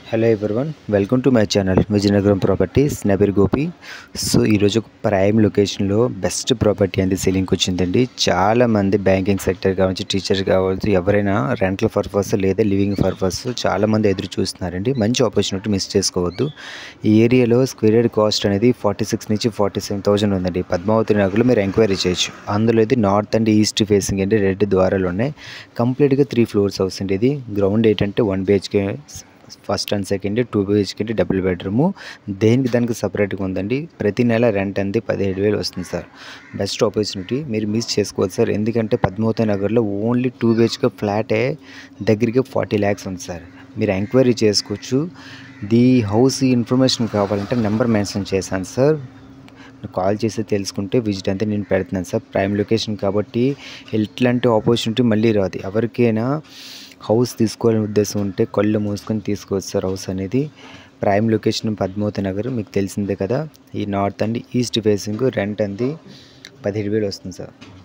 Hello everyone, welcome to my channel Vizianagaram properties. నా పేరు Gopi. So ఈరోజు ప్రైమ్ లొకేషన్లో బెస్ట్ ప్రాపర్టీ అనేది సేలింగ్కి వచ్చిందండి. చాలామంది బ్యాంకింగ్ సెక్టర్ కావచ్చు, టీచర్స్ కావచ్చు, ఎవరైనా రెంటల్ పర్పస్ లేదా లివింగ్ పర్పస్ చాలామంది ఎదురు చూస్తున్నారండి. మంచి ఆపర్చునిటీ మిస్ చేసుకోవద్దు. ఈ ఏరియాలో స్క్వేర్ యార్డ్ కాస్ట్ అనేది 46 నుంచి 47,000 ఉందండి. పద్మావతి నగర్లో మీరు ఎంక్వైరీ చేయొచ్చు. అందులో ఇది నార్త్ అండ్ ఈస్ట్ ఫేసింగ్ అండి. 2 ద్వారాలు ఉన్నాయి. కంప్లీట్గా 3 ఫ్లోర్స్ హౌస్ అండి. ఇది గ్రౌండ్ ఏంటంటే 1 BHK, first and second 2 BHK double bedroom. దానికి సపరేట్గా ఉందండి. ప్రతి నెల రెంట్ అంది 17,000 వస్తుంది సార్. బెస్ట్ ఆపర్చునిటీ మీరు మిస్ చేసుకోవచ్చు సార్. ఎందుకంటే పద్మావతి నగర్లో ఓన్లీ 2 BHK ఫ్లాటే దగ్గరికి 40 lakhs ఉంది సార్. మీరు ఎంక్వైరీ చేసుకోవచ్చు. ది హౌస్ ఇన్ఫర్మేషన్ కావాలంటే నెంబర్ మెన్షన్ చేశాను సార్. కాల్ చేసి తెలుసుకుంటే విజిట్ అంతే నేను పెడుతున్నాను సార్. ప్రైమ్ లొకేషన్ కాబట్టి ఇట్లాంటి ఆపర్చునిటీ మళ్ళీ రాదు. ఎవరికైనా హౌస్ తీసుకోవాలని ఉద్దేశం ఉంటే కళ్ళు మూసుకొని తీసుకోవచ్చు సార్. హౌస్ అనేది ప్రైమ్ లొకేషన్ పద్మావతి నగర్ మీకు తెలిసిందే కదా. ఈ north and east facing rent అంది 17,000 వస్తుంది సార్.